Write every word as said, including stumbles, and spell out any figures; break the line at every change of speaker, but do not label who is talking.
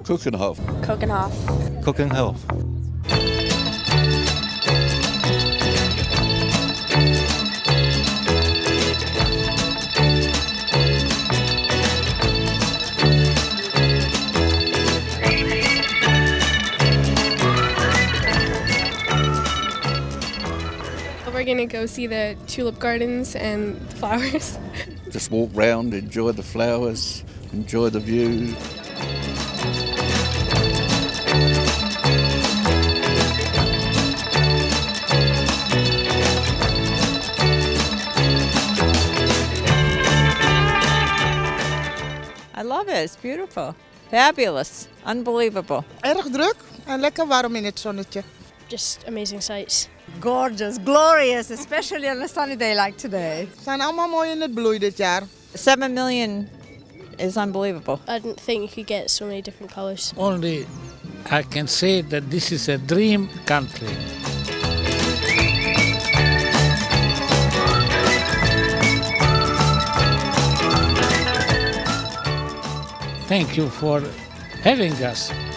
Keukenhof.
Keukenhof.
Keukenhof.
We're gonna go see the tulip gardens and the flowers.
Just walk round, enjoy the flowers, enjoy the view.
I love it. It's beautiful. Fabulous. Unbelievable.
Erg druk en lekker warm in het zonnetje.
Just amazing sights.
Gorgeous, glorious, especially on a sunny day like today.
Ze zijn allemaal mooi in het bloei dit jaar.
Seven million is unbelievable.
I didn't think you could get so many different colors.
Only I can say that this is a dream country. Thank you for having us.